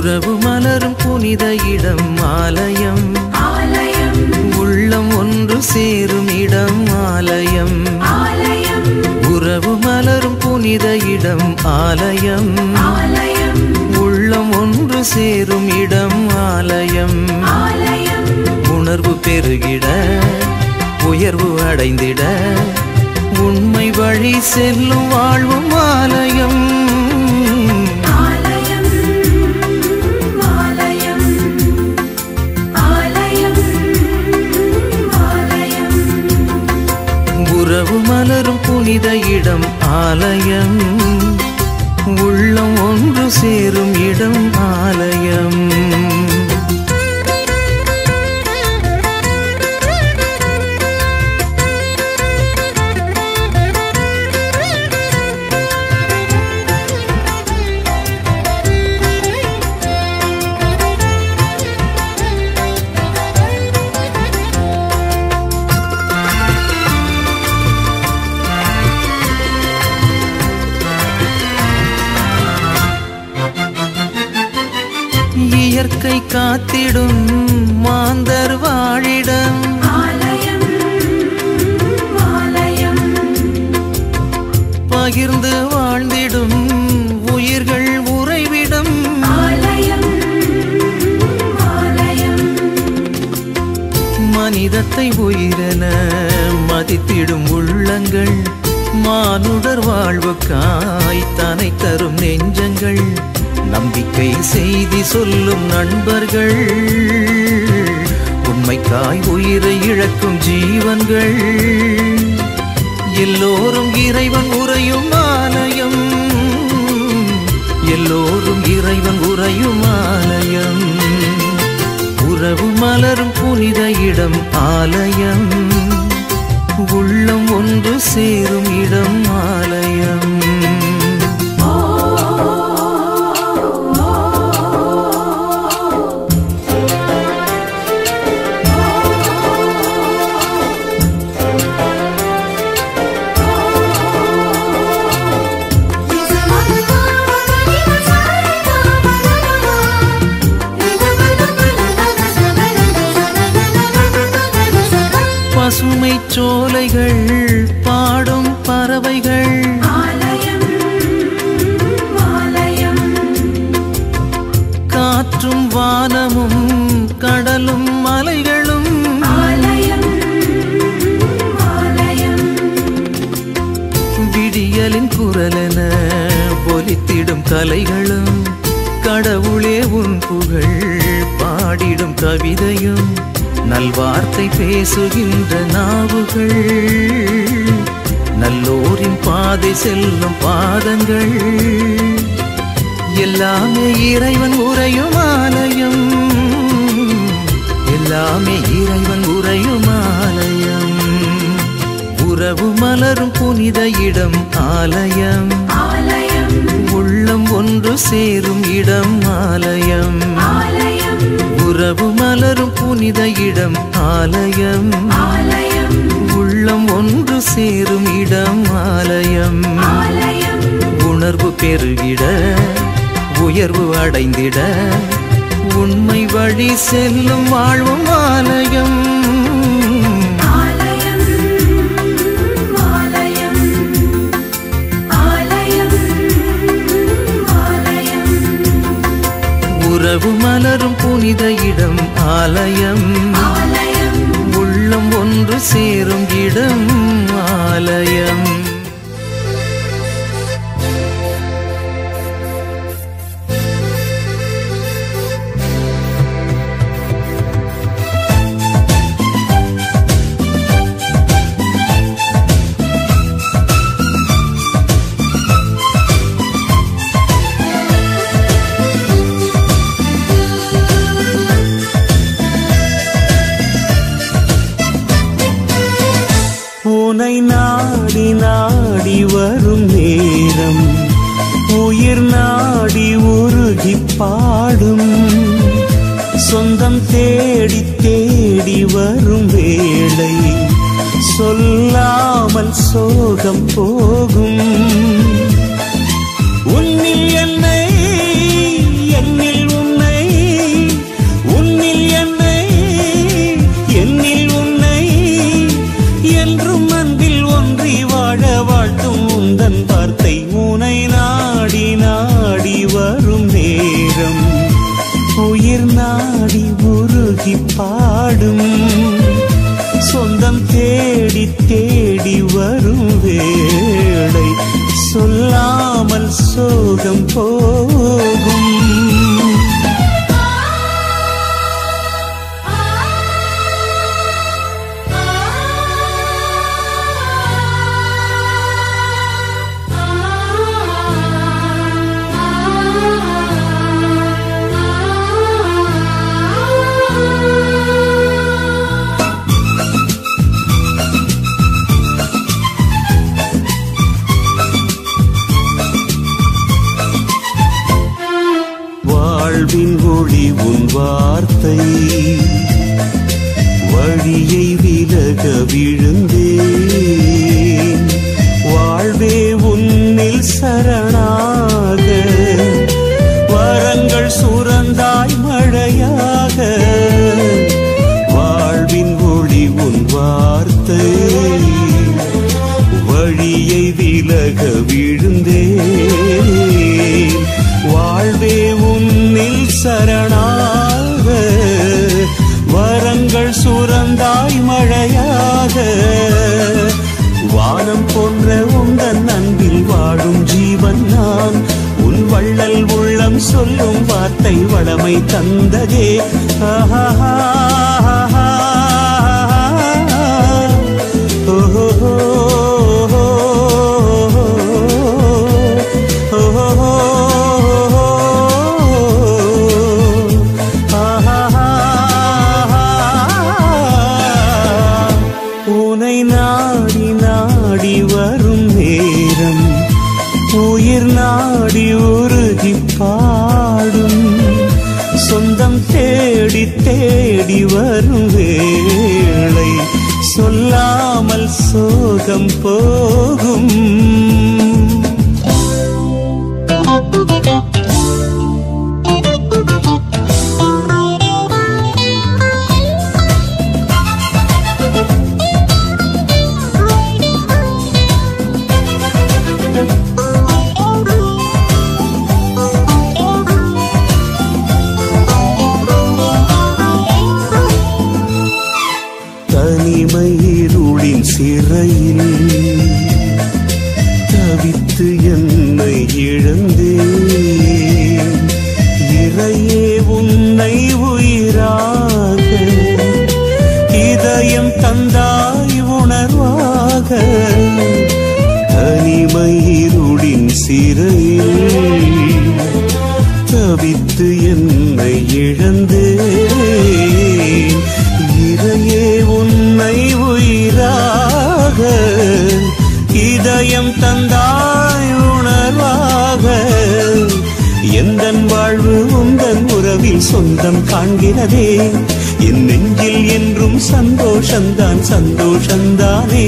உறவு மலரும் புனித இடம் ஆலயம், உள்ளம் ஒன்று சேரும் இடம் ஆலயம். உறவு மலரும் புனித இடம் ஆலயம், உள்ளம் ஒன்று சேரும் இடம் ஆலயம். உணர்வு பெருகிட உயர்வு அடைந்திட உண்மை வழி செல்லும் வாழ்வும் ஆலயம். உறவு மலரும் புனித இடம் ஆலயம், உள்ளம் ஒன்று சேரும் இடம் ஆலயம். இயற்கை காத்திடும் மாந்தர் வாழிடம், பகிர்ந்து வாழ்ந்திடும் உயிர்கள் உறைவிடம். மனிதத்தை உயிரென மதித்திடும் உள்ளங்கள், மானுடர் வாழ்வுக்காய் தனை தரும் நெஞ்சங்கள், நம்பிக்கை செய்தி சொல்லும் நண்பர்கள், உண்மைக்காய் உயிரை இழக்கும் ஜீவன்கள். எல்லோரும் இறைவன் உறையும் ஆலயம், எல்லோரும் இறைவன் உறையும் ஆலயம். உறவு மலரும் புனித இடம் ஆலயம், உள்ளம் ஒன்று சேரும் இடம் ஆலயம். பசுமை சோலைகள் பாடும் பறவைகள், காற்றும் வானமும் கடலும் மலைகளும், விடியலின் குரலென ஒலித்திடும் கலைகளும், கடவுளே உன் புகழ் பாடிடும் கவிதையும், நல்வார்த்தை பேசுகின்ற நாவுகள், நல்லோரின் பாதை செல்லும் பாதங்கள், எல்லாமே இறைவன் உறையும் ஆலயம், எல்லாமே இறைவன் உறையும் ஆலயம். உறவு மலரும் புனித இடம் ஆலயம், உள்ளம் ஒன்று சேரும் இடம் ஆலயம். உறவு மலரும் புனித இடம் ஆலயம், உள்ளம் ஒன்று சேரும் இடம் ஆலயம். உணர்வு பெருகிட உயர்வு அடைந்திட உண்மை வழி செல்லும் வாழ்வும் ஆலயம். உறவு மலரும் புனித இடம் ஆலயம், உள்ளம் ஒன்று சேரும் இடம் ஆலயம். உனை நாடி நாடி வரும் நேரம், உயிர் நாடி உருகி பாடும், சொந்தம் தேடி தேடி வரும் வேளை, சொல்லாமல் சோகம் போகும். உன்னில் என்னை என்னில் உன்னை உருகி பாடும். சொந்தம் தேடி தேடி வரும் வேளை சொல்லாமல் சோகம் போகும். வாழ்வின் ஒளி உன் வார்த்தை வழியை விலக விழுந்தேன். வாழ்வே உன்னில் சரணாக வரங்கள் சுரந்தாய் மழையாக. வாழ்வின் ஒளி உன் வார்த்தை வழியை விலக விழுந்தேன். வாழ்வே உன்னில் சரணாக வரங்கள் சுரந்தாய் மழையாக. வானம் போன்ற உந்தன் அன்பில் வாழும் ஜீவன் நான். உன் வள்ளல் உள்ளம் சொல்லும் வார்த்தை வளமை தந்ததே. உனை நாடி நாடி வரும் நேரம் உயிர் நாடி உருகி பாடும். சொந்தம் தேடி தேடி வரும் வேளை சொல்லாமல் சோகம் போகும். தனிமையிருளின் சிறையில் தவித்து என்னை இழந்தேன். இறையே உன்னை உயிராக இதயம் தந்தாய் உணர்வாக. தனிமையிருளின் சிறையில் தவித்து என்னை இழந்தேன். இறையே உன்னை உயிராக இதயம் தந்தாய் உணர்வாக. எந்தன் வாழ்வு உந்தன் உறவில் சொந்தம் காண்கிறதே. என் நெஞ்சில் என்றும் சந்தோஷந்தான் சந்தோஷந்தானே.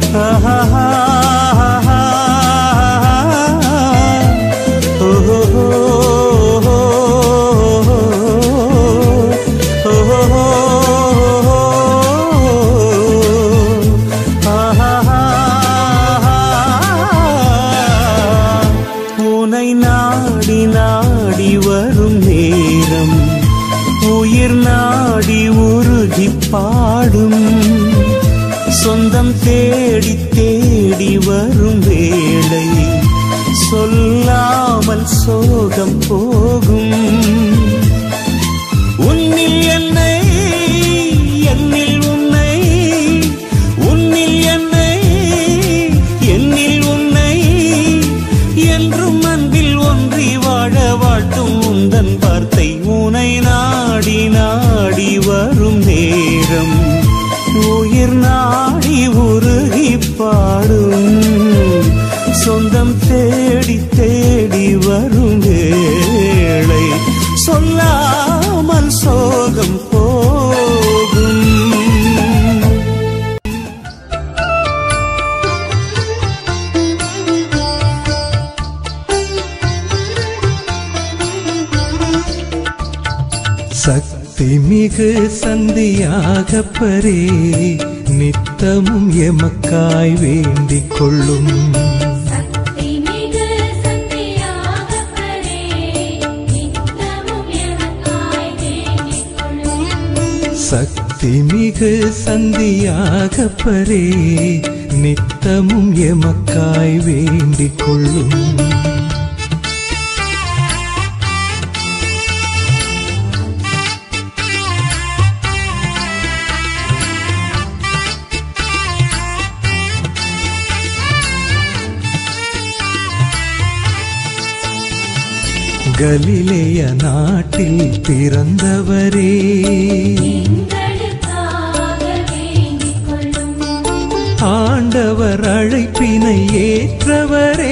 உனை நாடி நாடி வரும் நேரம் உயிர் நாடி உருகி பாடும். சொந்தம் தேடி தேடி வரும் வேளை சொல்லாமல் சோகம் போகும். உன்னில் என்னை என்னில் உன்னை உன்னில் என்னை என்னில் உன்னை என்றும் அன்பில் ஒன்றி வாழ வாழ்த்தும் உந்தன் வார்த்தை. உனை நாடி நாடி வரும் நேரம் உயிர் நாடி உருகி பாடும். சொந்தம் தேடி தேடி வரும் வேளை சொல்லாமல் சோகம் போகும். சக்தி மிகு சந்தியாகப்பரே நித்தமும் எமக்காய் வேண்டிக் கொள்ளும். சக்தி மிகு சந்தியாகப்பரே நித்தமும் எமக்காய் வேண்டிக் கொள்ளும். கலிலேய நாட்டில் பிறந்தவரே ஆண்டவர் அழைப்பினை ஏற்றவரே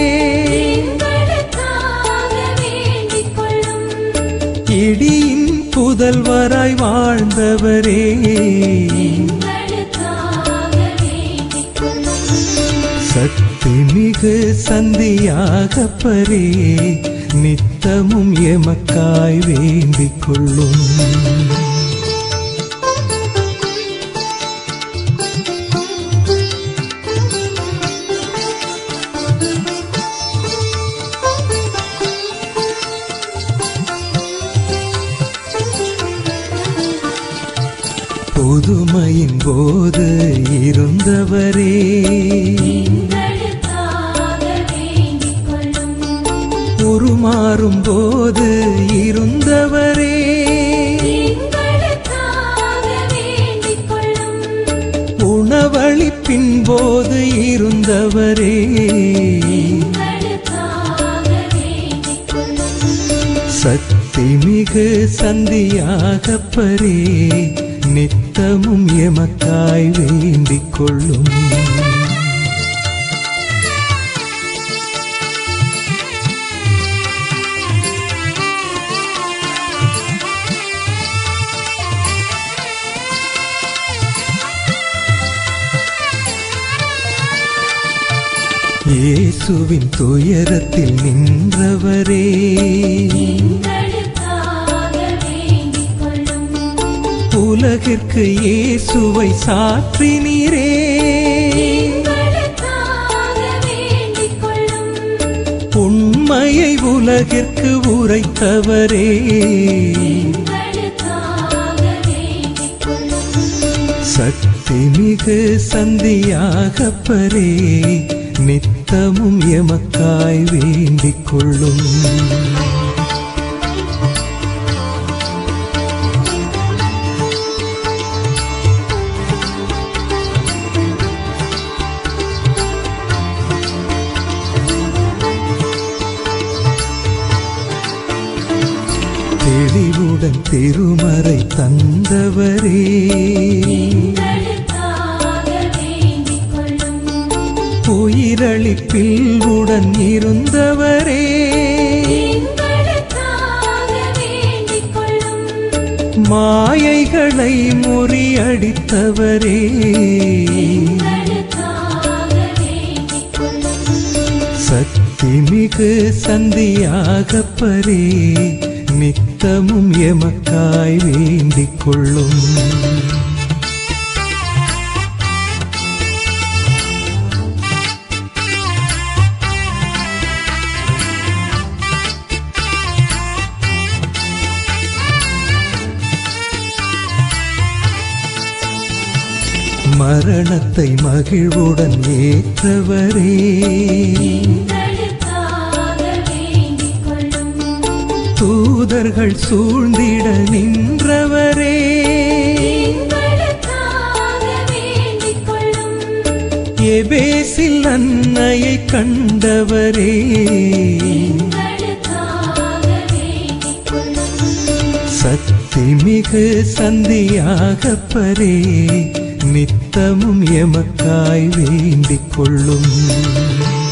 இடியின் புதல்வராய் வாழ்ந்தவரே சக்தி மிகு சந்தியாகப்பரே நித்தமும் எமக்காய் வேண்டிக் கொள்ளும். புதுமையின் போது இருந்தவரே உருமாறும் போது இருந்தவரே உணவளிப்பின் போது இருந்தவரே சக்தி மிகு சந்தியாகப்பரே நித்தமும் எமக்காய் வேண்டிக் கொள்ளும். இயேசுவின் துயரத்தில் நின்றவரே உலகிற்கு இயேசுவை சாற்றினீரே உண்மையை உலகிற்கு உரைத்தவரே சக்தி மிகு சந்தியாகப்பரே நித்தமும் எமக்காய் வேண்டிக் கொள்ளும். தெளிவுடன் திருமறை தந்தவரே உயிரளிப்பில் உடன் இருந்தவரே மாயைகளை முறியடித்தவரே சக்தி மிகு சந்தியாகப்பரே நித்தமும் எமக்காய் வேண்டிக் கொள்ளும். மரணத்தை மகிழ்வுடன் ஏற்றவரே தூதர்கள் சூழ்ந்திட நின்றவரே எபேசில் அன்னையை கண்டவரே சக்தி மிகு சந்தியாகப்பரே நித்தமும் எமக்காய் வேண்டிக் கொள்ளும்.